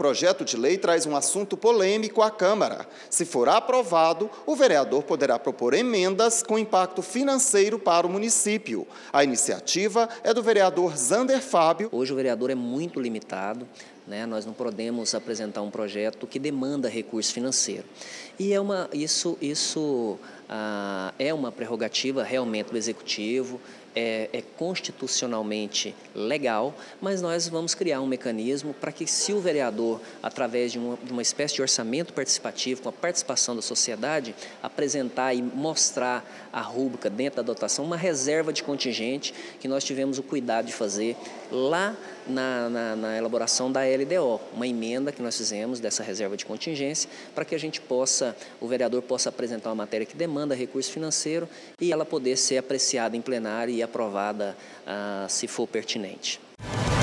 projeto de lei traz um assunto polêmico à Câmara. Se for aprovado, o vereador poderá propor emendas com impacto financeiro para o município. A iniciativa é do vereador Zander Fábio. Hoje o vereador é muito limitado, né? Nós não podemos apresentar um projeto que demanda recurso financeiro. E isso é uma prerrogativa realmente do Executivo, é constitucionalmente legal, mas nós vamos criar um mecanismo para que, se o vereador, através de uma espécie de orçamento participativo, com a participação da sociedade, apresentar e mostrar a rúbrica dentro da dotação, uma reserva de contingente que nós tivemos o cuidado de fazer lá na elaboração da LDO, uma emenda que nós fizemos dessa reserva de contingência, para que o vereador possa apresentar uma matéria que demanda recurso financeiro e ela poder ser apreciada em plenário e aprovada se for pertinente.